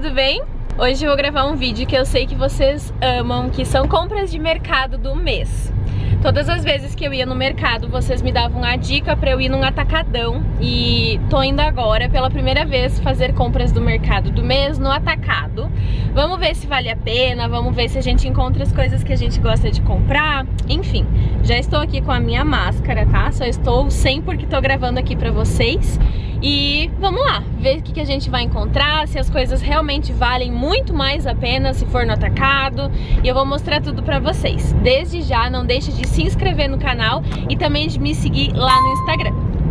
tudo bem? Hoje eu vou gravar um vídeo que eu sei que vocês amam, que são compras de mercado do mês. Todas as vezes que eu ia no mercado, vocês me davam a dica pra eu ir num atacadão. E tô indo agora, pela primeira vez, fazer compras do mercado do mês no atacado. Vamos ver se vale a pena, vamos ver se a gente encontra as coisas que a gente gosta de comprar. Enfim, já estou aqui com a minha máscara, tá? Só estou sem porque tô gravando aqui pra vocês. E vamos lá, ver o que a gente vai encontrar, se as coisas realmente valem muito mais a pena se for no atacado. E eu vou mostrar tudo pra vocês. Desde já, não deixe de se inscrever no canal e também de me seguir lá no Instagram.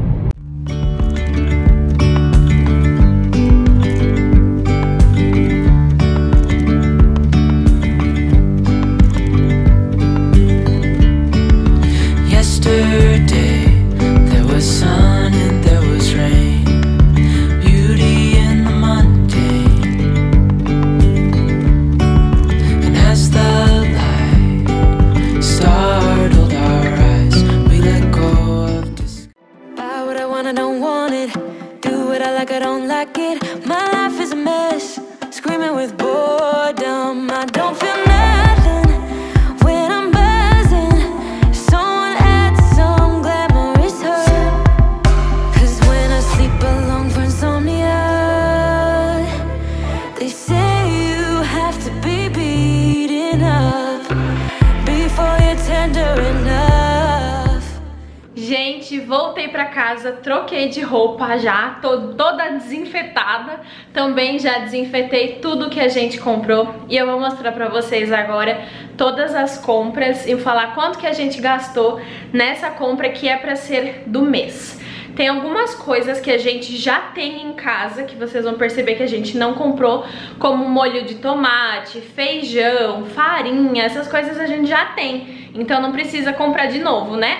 Gente, voltei pra casa, troquei de roupa já, tô toda desinfetada. Também já desinfetei tudo que a gente comprou. E eu vou mostrar pra vocês agora todas as compras e falar quanto que a gente gastou nessa compra que é pra ser do mês. Tem algumas coisas que a gente já tem em casa, que vocês vão perceber que a gente não comprou, como molho de tomate, feijão, farinha, essas coisas a gente já tem. Então não precisa comprar de novo, né?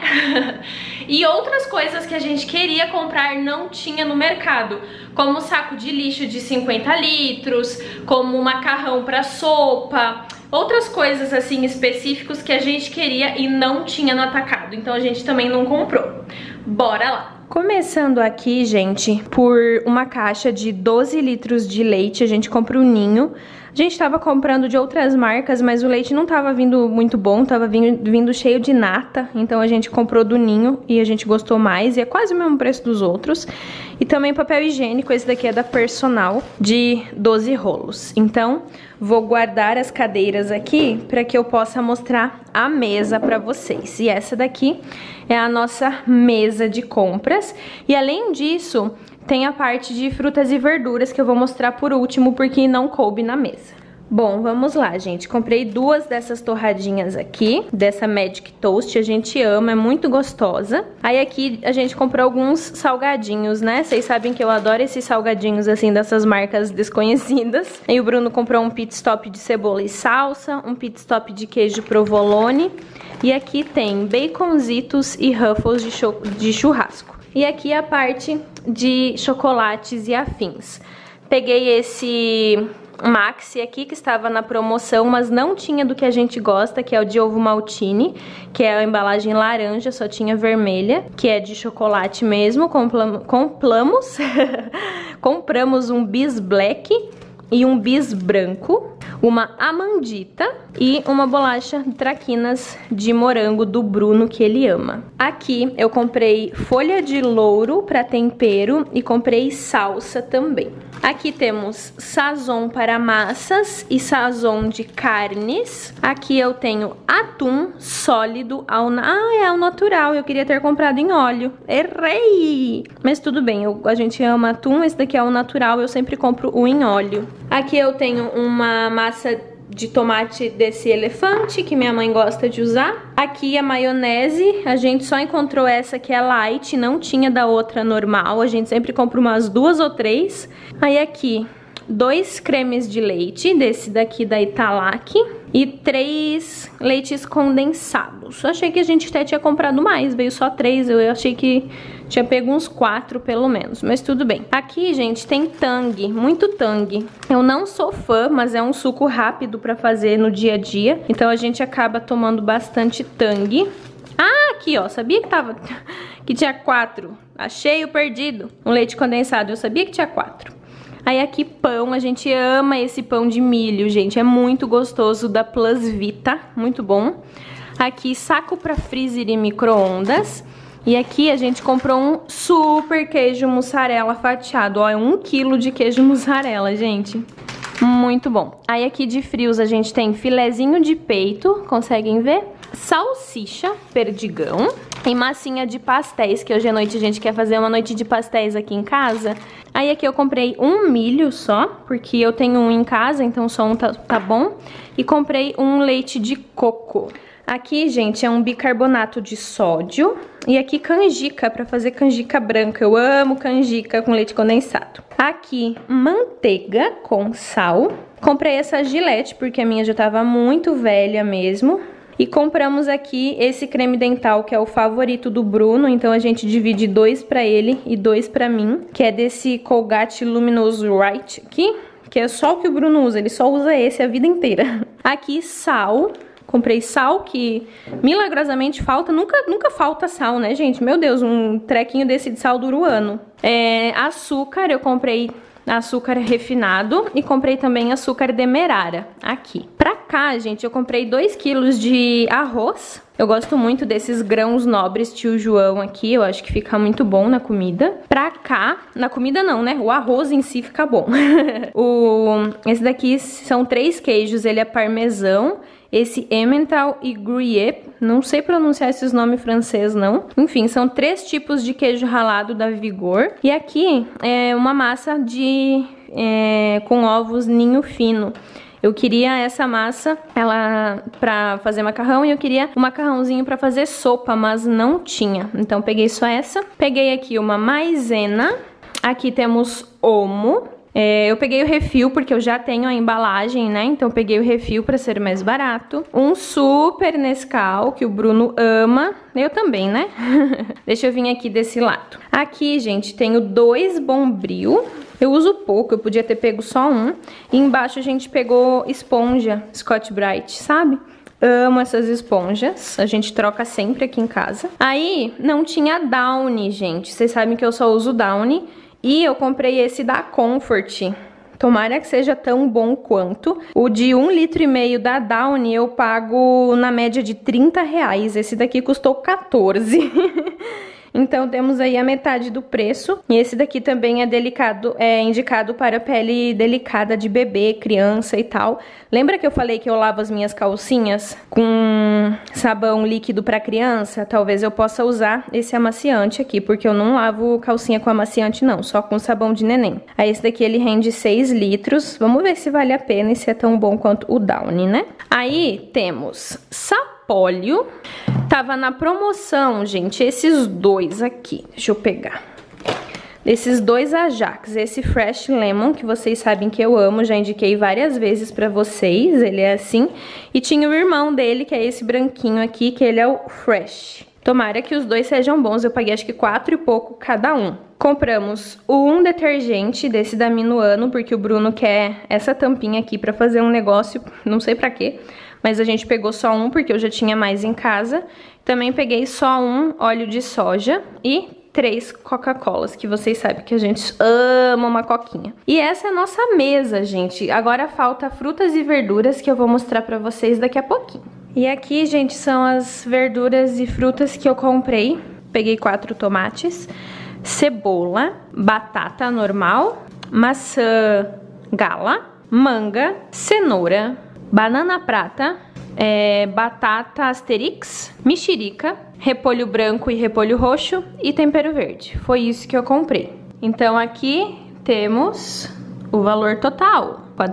E outras coisas que a gente queria comprar não tinha no mercado, como saco de lixo de 50 litros, como macarrão para sopa, outras coisas assim específicos que a gente queria e não tinha no atacado. Então a gente também não comprou. Bora lá! Começando aqui, gente, por uma caixa de 12 litros de leite, a gente compra o Ninho. A gente tava comprando de outras marcas, mas o leite não tava vindo muito bom, tava vindo cheio de nata. Então a gente comprou do Ninho e a gente gostou mais, e é quase o mesmo preço dos outros. E também papel higiênico, esse daqui é da Personal, de 12 rolos. Então vou guardar as cadeiras aqui para que eu possa mostrar a mesa para vocês. E essa daqui é a nossa mesa de compras. E além disso, tem a parte de frutas e verduras que eu vou mostrar por último, porque não coube na mesa. Bom, vamos lá, gente. Comprei duas dessas torradinhas aqui, dessa Magic Toast, a gente ama, é muito gostosa. Aí aqui a gente comprou alguns salgadinhos, né? Vocês sabem que eu adoro esses salgadinhos, assim, dessas marcas desconhecidas. Aí o Bruno comprou um pit stop de cebola e salsa, um pit stop de queijo provolone. E aqui tem baconzitos e Ruffles de churrasco. E aqui a parte de chocolates e afins. Peguei esse Maxi aqui, que estava na promoção, mas não tinha do que a gente gosta, que é o de ovo maltine, que é a embalagem laranja, só tinha vermelha, que é de chocolate mesmo. Compramos um bis black e um bis branco, uma amandita e uma bolacha traquinas de morango do Bruno, que ele ama. Aqui eu comprei folha de louro para tempero e comprei salsa também. Aqui temos sazon para massas e sazon de carnes. Aqui eu tenho atum sólido ao natural. Eu queria ter comprado em óleo. Errei! Mas tudo bem, a gente ama atum. Esse daqui é o natural, eu sempre compro o em óleo. Aqui eu tenho uma massa de tomate desse elefante, que minha mãe gosta de usar. Aqui a maionese, a gente só encontrou essa que é light, não tinha da outra normal. A gente sempre compra umas 2 ou 3. Aí aqui, 2 cremes de leite, desse daqui da Italac. E 3 leites condensados. Eu achei que a gente até tinha comprado mais, veio só 3, eu achei que tinha pego uns 4 pelo menos, mas tudo bem. Aqui, gente, tem Tang, muito Tang. Eu não sou fã, mas é um suco rápido pra fazer no dia a dia, então a gente acaba tomando bastante Tang. Ah, aqui, ó, sabia que tinha 4. Achei o perdido. Um leite condensado, eu sabia que tinha 4. Aí aqui pão, a gente ama esse pão de milho, gente, é muito gostoso, da Plus Vita, muito bom. Aqui saco pra freezer e micro-ondas. E aqui a gente comprou um super queijo mussarela fatiado, ó, é 1 kg de queijo mussarela, gente. Muito bom. Aí aqui de frios a gente tem filezinho de peito, conseguem ver? Salsicha, perdigão e massinha de pastéis, que hoje à noite a gente quer fazer uma noite de pastéis aqui em casa. Aí aqui eu comprei um milho só, porque eu tenho um em casa, então só um tá bom. E comprei um leite de coco. Aqui, gente, é um bicarbonato de sódio. E aqui canjica, pra fazer canjica branca. Eu amo canjica com leite condensado. Aqui, manteiga com sal. Comprei essa Gillette, porque a minha já tava muito velha mesmo. E compramos aqui esse creme dental, que é o favorito do Bruno. Então a gente divide 2 pra ele e 2 pra mim. Que é desse Colgate Luminous White aqui. Que é só o que o Bruno usa, ele só usa esse a vida inteira. Aqui, sal. Comprei sal, que milagrosamente falta, nunca falta sal, né, gente? Meu Deus, um trequinho desse de sal dura o ano. Açúcar, eu comprei açúcar refinado e comprei também açúcar demerara aqui. Pra cá, gente, eu comprei 2 kg de arroz. Eu gosto muito desses grãos nobres Tio João aqui, eu acho que fica muito bom na comida. Pra cá, na comida não, né? O arroz em si fica bom. Esse daqui são 3 queijos, ele é parmesão. Esse Emmental e Gruyère, não sei pronunciar esses nomes francês não. Enfim, são 3 tipos de queijo ralado da Vigor. E aqui é uma massa com ovos ninho fino. Eu queria essa massa, pra fazer macarrão, e eu queria um macarrãozinho pra fazer sopa, mas não tinha. Então peguei só essa. Peguei aqui uma maisena. Aqui temos Omo. Eu peguei o refil porque eu já tenho a embalagem, né? Então eu peguei o refil pra ser mais barato. Um super Nescau, que o Bruno ama. Eu também, né? Deixa eu vir aqui desse lado. Aqui, gente, tenho 2 Bombril. Eu uso pouco, eu podia ter pego só um. E embaixo a gente pegou esponja Scott Brite, sabe? Amo essas esponjas, a gente troca sempre aqui em casa. Aí, não tinha Downy, gente. Vocês sabem que eu só uso Downy. E eu comprei esse da Comfort. Tomara que seja tão bom quanto. O de 1,5 litro da Downy eu pago na média de R$30. Esse daqui custou 14. Então temos aí a metade do preço. E esse daqui também é indicado para pele delicada de bebê, criança e tal. Lembra que eu falei que eu lavo as minhas calcinhas com sabão líquido para criança? Talvez eu possa usar esse amaciante aqui, porque eu não lavo calcinha com amaciante não, só com sabão de neném. Aí esse daqui ele rende 6 litros. Vamos ver se vale a pena e se é tão bom quanto o Downy, né? Aí temos Sapólio. Tava na promoção, gente, esses 2 aqui. Deixa eu pegar. Esses 2 Ajax, esse Fresh Lemon, que vocês sabem que eu amo, já indiquei várias vezes pra vocês, ele é assim. E tinha o irmão dele, que é esse branquinho aqui, que ele é o Fresh. Tomara que os 2 sejam bons, eu paguei acho que 4 e pouco cada um. Compramos um detergente desse da Minuano, porque o Bruno quer essa tampinha aqui pra fazer um negócio, não sei pra quê. Mas a gente pegou só um, porque eu já tinha mais em casa. Também peguei só um óleo de soja e 3 Coca-Colas, que vocês sabem que a gente ama uma coquinha. E essa é a nossa mesa, gente. Agora falta frutas e verduras, que eu vou mostrar pra vocês daqui a pouquinho. E aqui, gente, são as verduras e frutas que eu comprei. Peguei 4 tomates, cebola, batata normal, maçã gala, manga, cenoura, banana prata, batata asterix, mexerica, repolho branco e repolho roxo e tempero verde. Foi isso que eu comprei. Então aqui temos o valor total. R$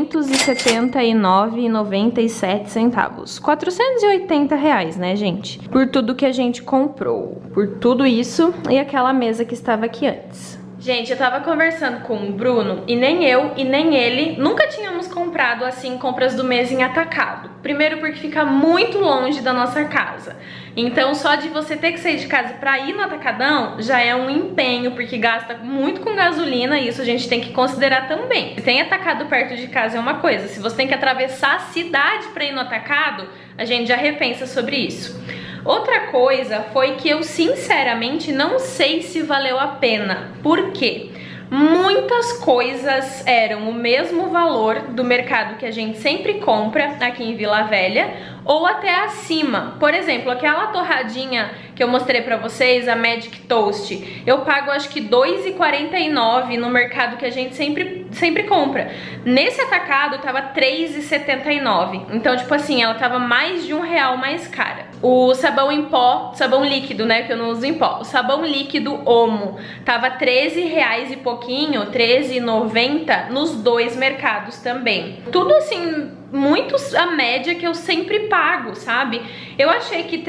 479,97. 480 reais, né, gente? Por tudo que a gente comprou. Por tudo isso e aquela mesa que estava aqui antes. Gente, eu tava conversando com o Bruno e nem eu e nem ele nunca tínhamos comprado assim compras do mês em atacado. Primeiro porque fica muito longe da nossa casa. Então só de você ter que sair de casa pra ir no atacadão já é um empenho, porque gasta muito com gasolina e isso a gente tem que considerar também. Se tem atacado perto de casa é uma coisa, se você tem que atravessar a cidade pra ir no atacado, a gente já repensa sobre isso. Outra coisa foi que eu sinceramente não sei se valeu a pena. Por quê? muitas coisas eram o mesmo valor do mercado que a gente sempre compra aqui em Vila Velha, ou até acima. Por exemplo, aquela torradinha que eu mostrei pra vocês, a Magic Toast, eu pago acho que R$ 2,49 no mercado que a gente sempre compra. Nesse atacado tava R$ 3,79. Então, tipo assim, ela tava mais de R$1 mais cara. O sabão em pó, sabão líquido, né, que eu não uso em pó, o sabão líquido Omo tava R$13 e pouquinho, R$13,90 nos dois mercados também. Tudo assim, muitos a média que eu sempre pago, sabe? Eu achei que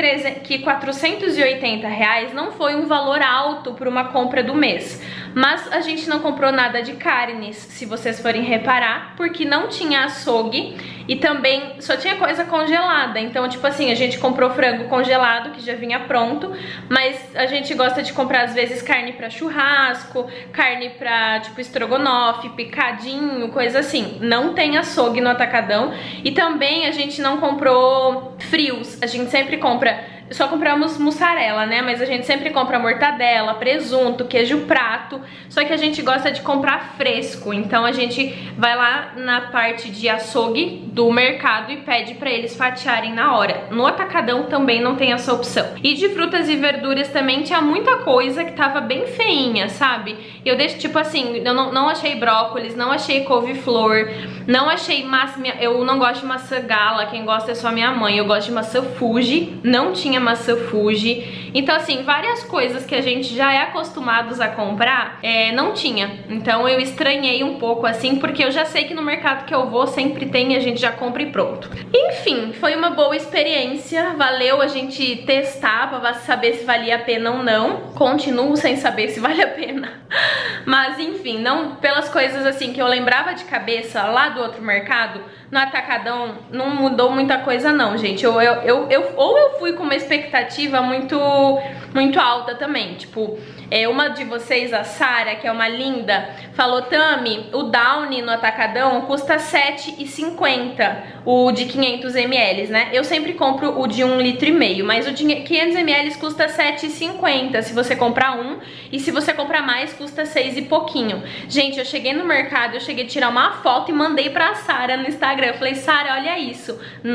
R$480 não foi um valor alto para uma compra do mês, mas a gente não comprou nada de carnes, se vocês forem reparar, porque não tinha açougue e também só tinha coisa congelada. Então, tipo assim, a gente comprou frango congelado, que já vinha pronto, mas a gente gosta de comprar às vezes carne pra churrasco, carne pra tipo estrogonofe, picadinho, coisa assim. Não tem açougue no atacadão. E também a gente não comprou frios, a gente sempre compra, só compramos mussarela, né, mas a gente sempre compra mortadela, presunto, queijo prato, só que a gente gosta de comprar fresco, então a gente vai lá na parte de açougue do mercado e pede pra eles fatiarem na hora. No atacadão também não tem essa opção. E de frutas e verduras também tinha muita coisa que tava bem feinha, sabe? Eu deixo, tipo assim, eu não achei brócolis, não achei couve-flor, não achei massa, eu não gosto de maçã gala, quem gosta é só minha mãe, eu gosto de maçã Fuji, não tinha maçã Fuji. Então assim, várias coisas que a gente já é acostumados a comprar, não tinha. Então eu estranhei um pouco assim, porque eu já sei que no mercado que eu vou sempre tem, a gente já compra e pronto. Enfim, foi uma boa experiência, valeu a gente testar pra saber se valia a pena ou não. Continuo sem saber se vale a pena. Mas enfim, não, pelas coisas assim que eu lembrava de cabeça lá do outro mercado, no atacadão não mudou muita coisa não, gente. Ou eu fui com uma expectativa muito alta também, tipo, uma de vocês, a Sara, que é uma linda, falou: Tami, o Downy no atacadão custa R$ 7,50, o de 500 ml, né? Eu sempre compro o de 1,5 litro, mas o de 500 ml custa R$ 7,50 se você comprar um, e se você comprar mais custa 6 e pouquinho. Gente, eu cheguei no mercado, eu cheguei a tirar uma foto e mandei pra Sara no Instagram. Eu falei: Sara, olha isso, R$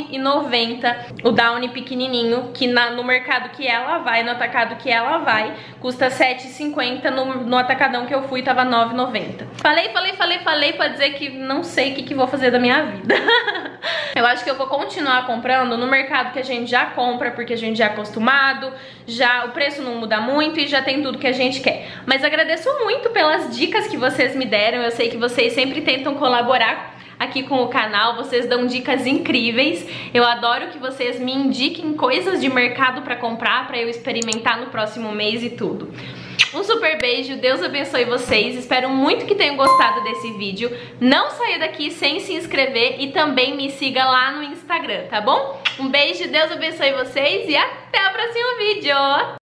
9,90 o Downy pequenininho, que no mercado que ela vai, no atacado que ela vai, custa R$ 7,50, no atacadão que eu fui tava R$ 9,90. Falei pra dizer que não sei o que vou fazer da minha vida. Eu acho que eu vou continuar comprando no mercado que a gente já compra, porque a gente já é acostumado, já o preço não muda muito e já tem tudo que a gente quer. Mas agradeço muito pelas dicas que vocês me deram, eu sei que vocês sempre tentam colaborar aqui com o canal, vocês dão dicas incríveis. Eu adoro que vocês me indiquem coisas de mercado pra comprar, pra eu experimentar no próximo mês e tudo. Um super beijo, Deus abençoe vocês, espero muito que tenham gostado desse vídeo. Não saia daqui sem se inscrever e também me siga lá no Instagram, tá bom? Um beijo, Deus abençoe vocês e até o próximo vídeo!